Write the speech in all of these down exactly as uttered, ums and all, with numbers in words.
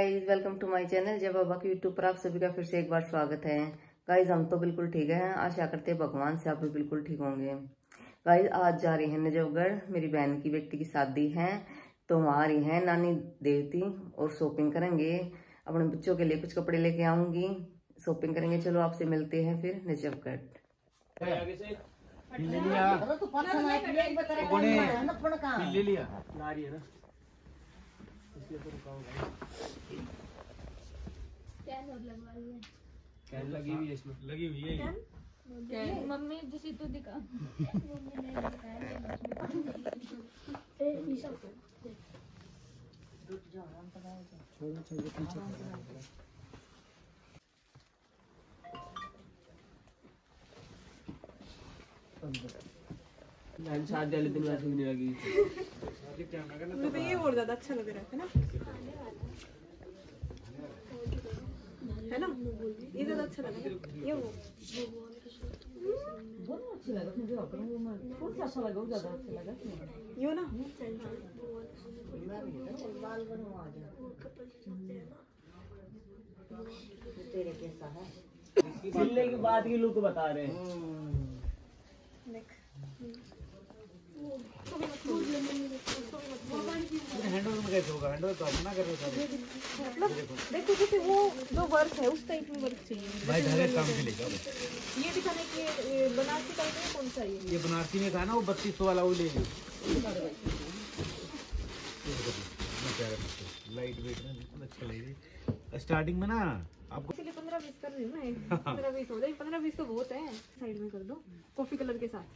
Guys, welcome to my channel जय बाबा की यूट्यूब पर आप सभी का फिर से एक बार स्वागत है। गाइस, हम तो बिल्कुल ठीक है, आशा करते हैं भगवान से आप भी बिल्कुल ठीक होंगे। गाइस, आज जा रही है नजफगढ़, मेरी बहन की बेटी की शादी है, तो वहाँ आ रही है नानी देवती और शॉपिंग करेंगे। अपने बच्चों के लिए कुछ कपड़े लेके आऊंगी, शॉपिंग करेंगे। चलो आपसे मिलते हैं फिर नजफगढ़। लगी हुई है इसमें, लगी हुई है मम्मी जिसे तो दिखा शादी वाले दिन वैसे नहीं लगी। मुझे ये और ज्यादा अच्छा लग रहा है ना, है ना? ये ज्यादा अच्छा लग रहा है। ये वो बहुत अच्छा लगा मुझे, कौन सा अच्छा लगा? वो ज्यादा अच्छा लगा यो ना। तेरे कैसा है? सिलने के बाद की लुक बता रहे हैं। हैंडवर्क में कैसे होगा? हैंडवर्क तो अपना कर रहे हो। मतलब देखो जैसे वो जो वर्क है उस टाइप में वर्क चाहिए भाई, धागे काम के लिए ये दिखाने के बनारसी टाइप में कौन सा है? ये बनारसी में था ना, वो बत्तीस सौ वाला वो ले लो। लाइट वेट में बिल्कुल अच्छा लग रही है। स्टार्टिंग में ना आपको इसलिए पंद्रह बीस कर रही हूँ मैं। पंद्रह बीस हो जाए, पंद्रह बीस तो बहुत है। साइड में कर दो कॉफी कलर के साथ।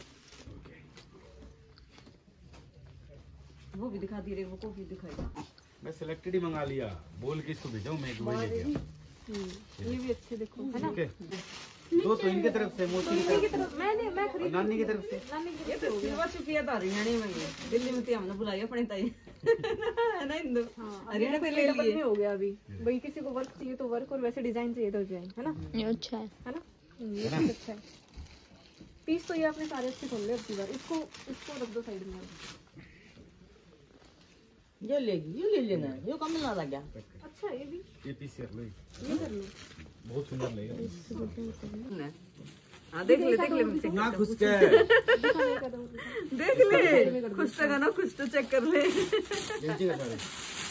वो भी दिखा दी रही, वो कॉफी दिखाई। मैं सिलेक्टेड ही मंगा लिया, बोल के इसको भेजा हूँ मैं। एक वही लेके आया। ये भी अच्छे देखो, है ना? दो तो इनके तरफ से, मोती की तरफ तरफ मैंने मैं से, नानी की तरफ से। नानी की ये तो सिलवा छुपिया था हरियाणा में, दिल्ली में तो हमने बुलाया अपने ताई है ना इंदु। हाँ, हरियाणा पे ले डबल लिए में हो गया अभी। भाई किसी को वर्क चाहिए तो वर्क, और वैसे डिजाइन चाहिए तो डिजाइन, है ना? ये अच्छा है, है ना? ये पीस अच्छा है। पीस तो ये आपने सारे अच्छे खोल ले। अब बार इसको इसको रख दो साइड में। ये लेगी, ये ले लेना, ये कम मिलना लग गया। अच्छा ये भी, ये पीस कर लो, ये कर लो। बहुत सुंदर लगेगा। हाँ देख ले, देख ले मुझसे ना खुश के देख ले, खुश तो ना, खुश तो चेक कर ले। नीचे का सारे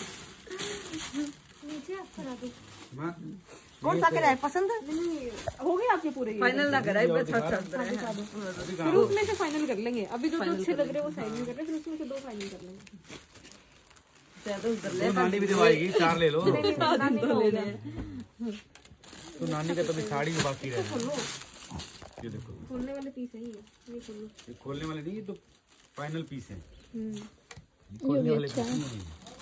नीचे आप करा दो। मां कौन सा कराए पसंद है? नहीं हो गए आपके पूरे? फाइनल ना कराए, बस अच्छा फिर उसमें से फाइनल कर लेंगे। अभी जो जो अच्छे लग रहे हैं वो साइड में कर रहे हैं, फिर उसमें से दो फाइनल कर लेंगे। उधर ले, तो नानी भी दिवाएगी, चार ले लो। नानी का हो गया। तो नानी का तो भी साड़ी में बाकी रहे। खोलो, ये देखो, खोलने वाले पीस है ये। ये खोलो। ये खोलने वाले नहीं, ये तो फाइनल पीस है। हम्म, खोलने वाले पीस नहीं है।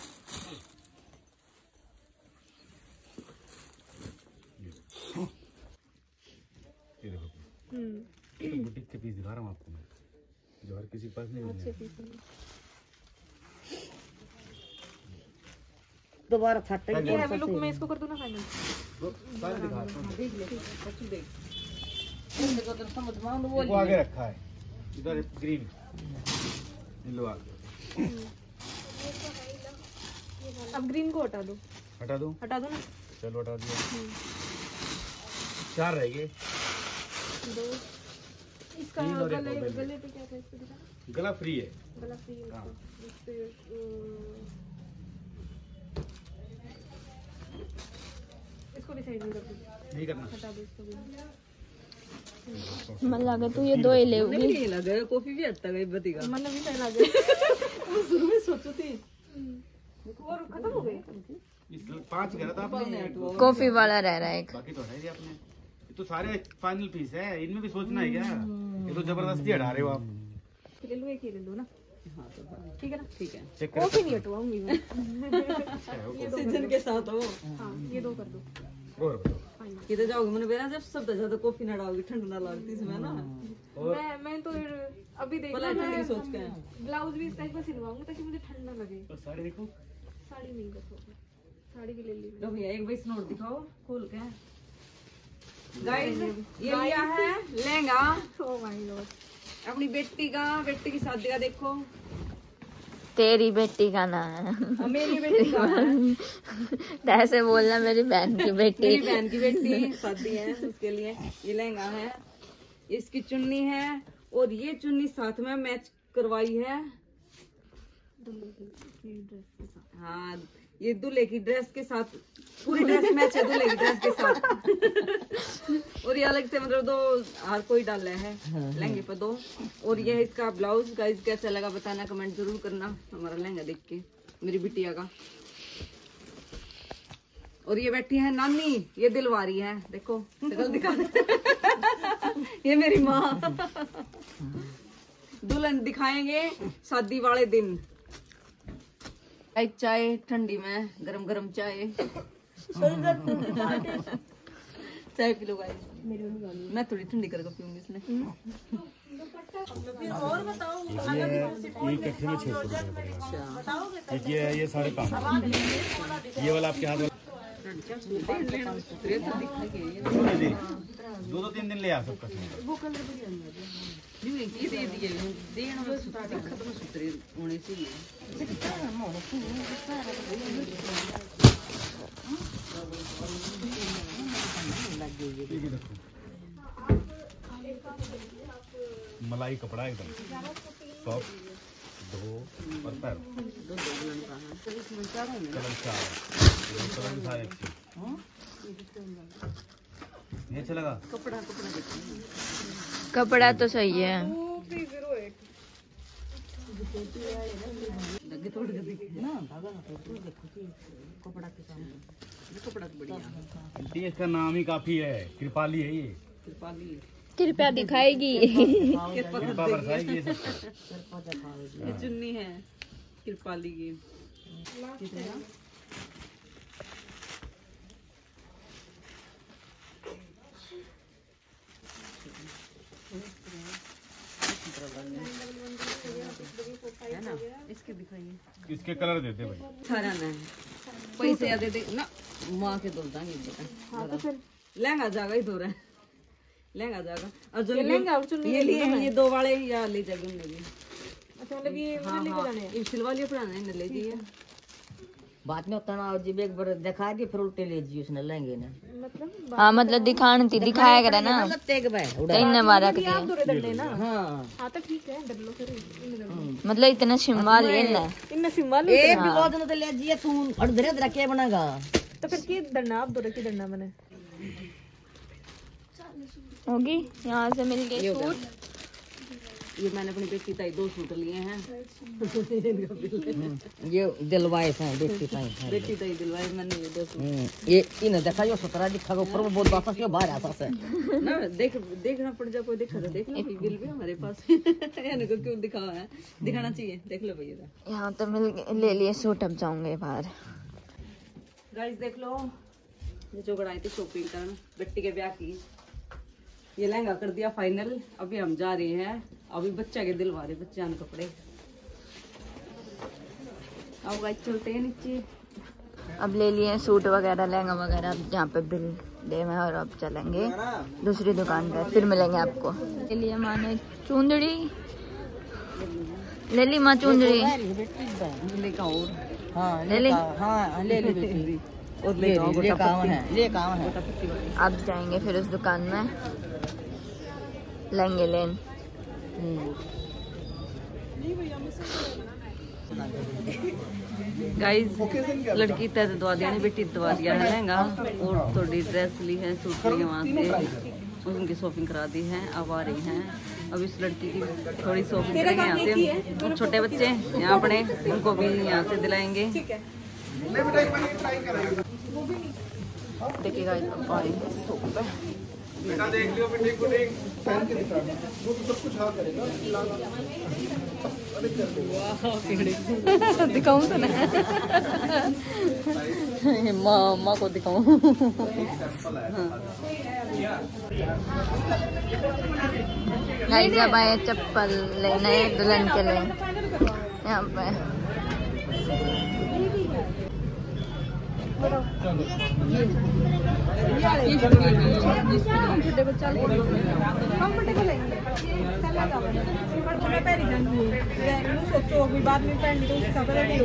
ये देखो, हम्म, ये तो बुटीक के पीस दिखा रहा हूँ आपको मैं, जो हर किसी के पास नहीं अच्छे मिलते। पीस है। दोबारा छट ये हैवी लुक में इसको कर दो ना फाइनल। सारे दिखा रहा हूँ। देख ले, अच्छी देख। देखो तो समझ में वो वो आगे रखा है, इधर ग्रीन लो आगे। अब ग्रीन को हटा दो, हटा दो, हटा दो ना। चलो हटा दिया। चार रह गए। दो इसका तीन और एक गले और बेल। गले पे क्या था इसको दिखा? गला फ्री है। गला फ्री है हाँ। इसको। इस पे अ, इसको भी साइड में कर दो, नहीं करना। हटा दो इसको भी। मन लगा तू ये दो ही ले नहीं नहीं लगा, कॉफी भी हटता गई बती का। मन भी पहला गया। वो शुरू में सोचो थी और खत्म हो गए। इस पांच करा था आपने, कॉफी वाला रह रहा है एक। बाकी तो है ही आपने। ये तो सारे फाइनल पीस है, इनमें भी सोचना है क्या? ये तो जबरदस्ती हटा रहे हो आप। ले लो, एक ही ले लो ना। हाँ तो ठीक है ना? ठीक है, चेक कॉफी नहीं हटवाऊंगी मैं। सीजन के साथ हो। हाँ ये दो कर दो और बताओ। फाइनल। किधर जाओगे मैंने बेरा, जब सब ज्यादा कॉफी ना डालोगी, ठंड ना लगती इसमें ना। मैं मैं तो अभी देख भला ठंड की सोच के है। ब्लाउज भी इस टाइप का सिलवाऊंगी ताकि मुझे ठंड ना लगे। और साड़ी देखो, साड़ी नहीं कर सकती, साड़ी भी ले ली। लो भैया एक बार नोट दिखाओ खोल के। गाइस ये लिया है लहंगा ओह माय गॉड, अपनी बेटी का, बेटी की शादी का। देखो तेरी बेटी का नाम है। अब मेरी बेटी का है। ऐसे बोलना मेरी बहन की बेटी। मेरी बहन की बेटी शादी है, उसके लिए ये लहंगा है, इसकी चुन्नी है, और ये चुन्नी साथ में मैच करवाई है। हाँ, ये दूल्हे की ड्रेस के साथ, पूरी ड्रेस मैच है दूल्हे की ड्रेस के साथ। और ये अलग से मतलब दो हर कोई डाला है लहंगे पर दो। और ये है इसका ब्लाउज। गाइस कैसा लगा बताना, कमेंट जरूर करना हमारा लहंगा देख के, मेरी बिटिया का। और ये बैठी है नानी, ये दिलवारी है, देखो शक्ल दिखा। ये मेरी माँ। दुल्हन दिखाएंगे शादी वाले दिन। एक चाय ठंडी में, गरम गरम चाय। चाय पी लो गाइस। मैं थोड़ी ठंडी करके पीऊंगी इसमें। और बताओ ये कट्ठे में छह सौ रुपये पड़ेगा। एक ये है, ये साढ़े पाँच सौ। ये वाला आपके हाथ वाला दो दो तीन दिन ले आ सबका। वो कलर ये दे दिए देना खत्म सूत्र होने चाहिए। मलाई कपड़ा एकदम सॉफ्ट, दो और पैर कलर चार कलर सारे अच्छे। ये अच्छा लगा कपड़ा कपड़ा देखिए, कपड़ा तो सही है। तोड़ के देखिए ना, धागा ना तोड़ देखो कपड़ा के सामने। कपड़ा तो बढ़िया, इसका नाम ही काफी है, कृपाली है ये। कृपाली कृपया दिखाएगी। कृपा बरसाएगी ये सब। ये चुन्नी है कृपाली की। है ना, इसके दिखाइए। इसके कलर देते भाई। सारा ना पैसे दे दे ना, माँ के दो दांगे। लहंगा जागा ही दो रहा है, लहंगा जागा। और जो ये लिए हैं ये दो वाले या ले जाएंगे उन्हें भी। अच्छा मतलब ये हाँ हाँ, ये सिलवालिया पढ़ाना है, ले जाइए। बाद में उतना जब एक बार दिखा दिए फिर उल्टे ले जी उसने लेंगे ना। मतलब हाँ मतलब दिखाने थी, दिखाया करा ना। मतलब तेग भाई कहीं ने मारा के आप दोरे डंडे ना। हाँ हाँ तो ठीक है, डर लो फिर। मतलब इतना सिम्बा लेना। इनमें सिंबल एक भी बहुत तो ले जी तू और धरे धरे के बनागा। तो फिर की डरना आप दोरे की डरना मैंने होगी। यहाँ से मिल गए सूट। ये मैंने अपनी बेटी ताई दो सूट लिए हैं। ये दिलवाए थे बेटी ताई बेटी ताई दिलवाए मैंने ये दो सूट। ये इन देखा जो सत्रह दिखा के ऊपर में बहुत वापस क्यों बाहर आता है ना, देख देखना पड़ जा, कोई देखा तो देख लो। बिल भी हमारे पास यानी को क्यों दिखावा है, दिखाना चाहिए, देख लो भैया। यहाँ तो मिल गए, ले लिए सूट। अब जाऊंगे बाहर। गाइस देख लो, ये जो गड़ाई थी शॉपिंग करने बेटी के ब्याह की, ये लहंगा कर दिया फाइनल। अभी हम जा रहे हैं, अभी बच्चा के दिलवा रहे, बच्चे आने कपड़े। अब गाइस चलते हैं नीचे। अब ले लिए सूट वगैरह, लहंगा वगैरह। अब जहाँ पे बिल दे में, और अब चलेंगे दूसरी दुकान पे, फिर मिलेंगे आपको। ले लिया माँ ने चुंदड़ी, ले ली माँ चुंदड़ी। लेका और हाँ ले ली। हाँ ले ली बेटी और ले ले काम है ले काम है। अब जाएंगे फिर उस दुकान में, लेंगे लेन। गाइस लड़की तय दवा दिया, बेटी दवा दिया है लहंगा, और थोड़ी ड्रेस ली है, सूट लिए वहाँ से, उनकी शॉपिंग करा दी है। अब आ रही हैं, अब इस लड़की की थोड़ी शॉपिंग करेंगे यहाँ से। और छोटे बच्चे यहाँ अपने, उनको भी यहाँ से दिलाएंगे। देखिएगा देख लियो बेटे को देख पहन के दिखा वो तो सब कुछ हाँ करेगा। दिखाऊं तो ना, मामा को दिखाऊं। गाइस जब आए चप्पल लेने दुल्हन के लिए यहाँ पे। छोटे बच्चा कंफर्टेबल है। मैं पहली जाऊंगी मैं सोचो अभी बाद में पहन ली तो उसका पता नहीं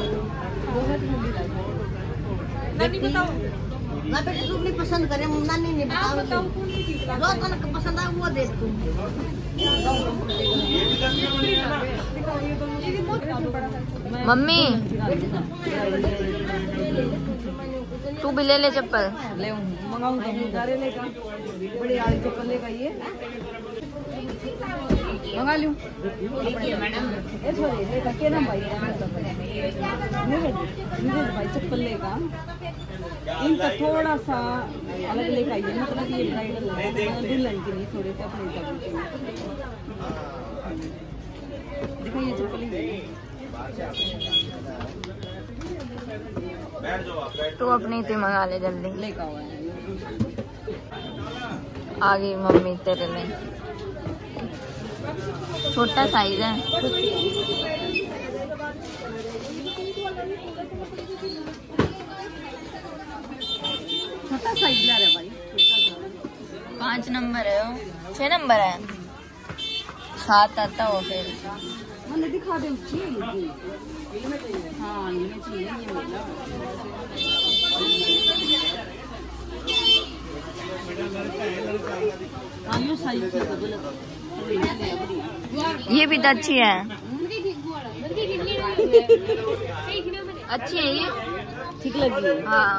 नानी बताओ ना बेटे तू नहीं पसंद करे नानी नहीं बताओ जो तनक पसंद आए वो देख तू मम्मी तू भी ले ले चप्पल। ले मंगाऊं तो गारे लेगा बड़ी आड़ी चप्पल लेगा ये मंगा लूं मैडम ए सॉरी लेगा के ना भाई नीरज भाई चप्पल लेगा इनका थोड़ा सा अलग लेगा ये मतलब ये ब्राइडल है दुल्हन के लिए थोड़े से अपने हिसाब से देखो ये चप्पल तू अपनी थी मंगा ले जल्दी। लेगा हुआ है आ गई मम्मी तेरे लिए। छोटा साइज है। छोटा साइज ला रहा भाई पाँच नंबर है वो छह नंबर है सात आता वो फिर मैंने दिखा दे ऊंची हाँ ये चाहिए ये मिला हाँ ये साइज ये भी तो अच्छी है। अच्छी है ये ठीक लगी हाँ।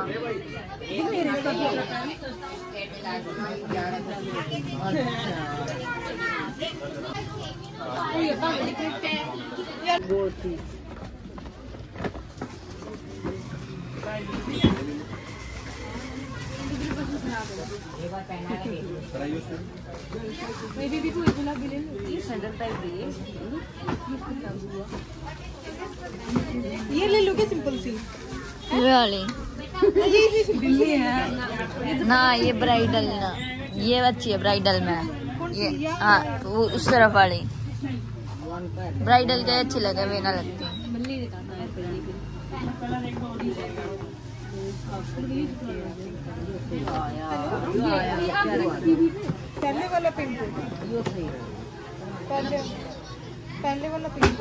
ये ले लो क्या सिंपल सी ये वाली दिल्ली है ना ये ब्राइडल ना ये अच्छी है ब्राइडल में ये हाँ वो उस तरफ वाली ब्राइडल के अच्छी लगे वे ना लगती। पहले वाला पिंक पहले पहले वाला पिंक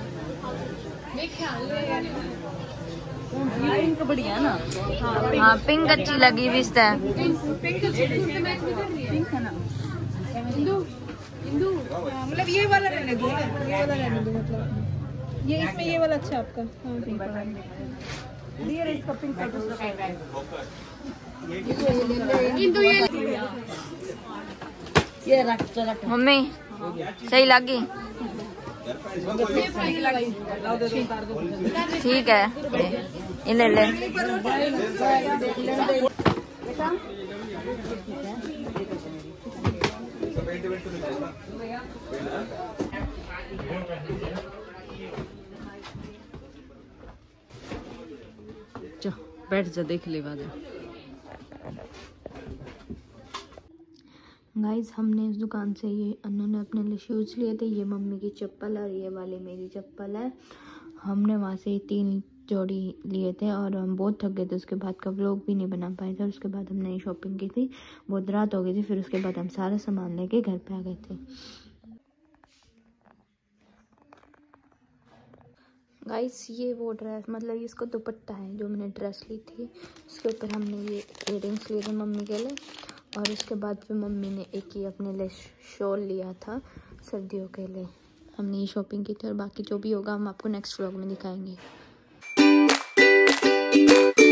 पिंक बढ़िया है ना हाँ पिंक अच्छी लगी विस्ता पिंक है ना इंदु इंदु मतलब ये वाला रहने दो ना ये वाला रहने दो मतलब ये इसमें ये वाला अच्छा आपका हाँ पिंक वाला ये इसका पिंक का इंदु ये ये रख चला मम्मी सही लगी ठीक है ये ले ले। जा बैठ जा देख ले बाद गाइज हमने इस दुकान से ये उन्होंने अपने लिए शूज़ लिए थे। ये मम्मी की चप्पल और ये वाली मेरी चप्पल है। हमने वहाँ से तीन जोड़ी लिए थे और हम बहुत थक गए थे। उसके बाद का व्लॉग भी नहीं बना पाए थे और उसके बाद हमने ये शॉपिंग की थी। बहुत रात हो गई थी। फिर उसके बाद हम सारा सामान लेके घर पे आ गए थे। गाइस ये वो ड्रेस मतलब इसको दुपट्टा है जो मैंने ड्रेस ली थी। उसके ऊपर हमने ये इयररिंग्स लिए थे मम्मी के लिए और उसके बाद फिर मम्मी ने एक ही अपने लिए शॉल लिया था सर्दियों के लिए। हमने ये शॉपिंग की थी और बाकी जो भी होगा हम आपको नेक्स्ट व्लॉग में दिखाएंगे।